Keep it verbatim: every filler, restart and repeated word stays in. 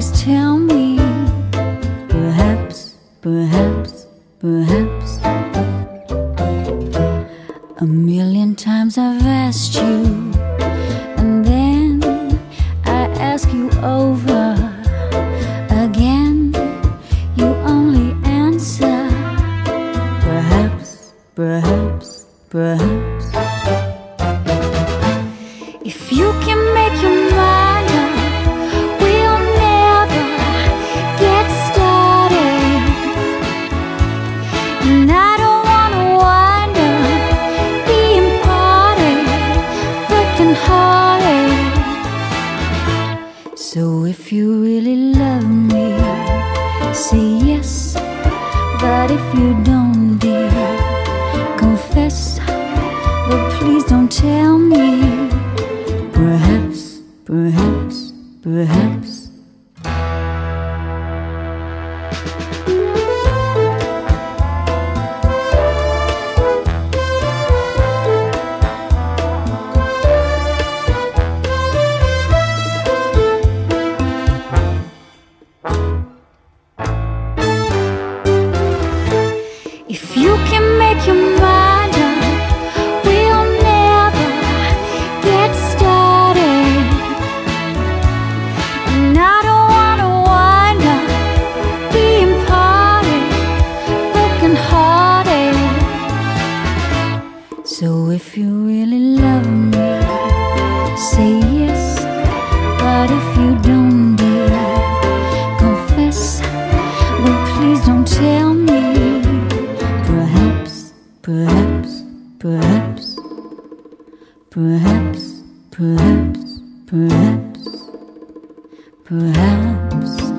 please tell me. Perhaps, perhaps, perhaps. A million times I've asked you, and then I ask you over again. You only answer perhaps, perhaps, perhaps. If you can make your mind up, we'll never get started. And I don't wanna wind up being parted, broken hearted. So if you really love me, say yes. But if you don't, dear, confess. But please don't tell me. Perhaps, perhaps, perhaps. If you can make your mind up, we'll never get started. And I don't wanna wind up being parted, broken hearted. So if you really love me, say yes. But if you don't, dear, confess. But please don't tell me. Perhaps, perhaps, perhaps, perhaps, perhaps, perhaps, perhaps.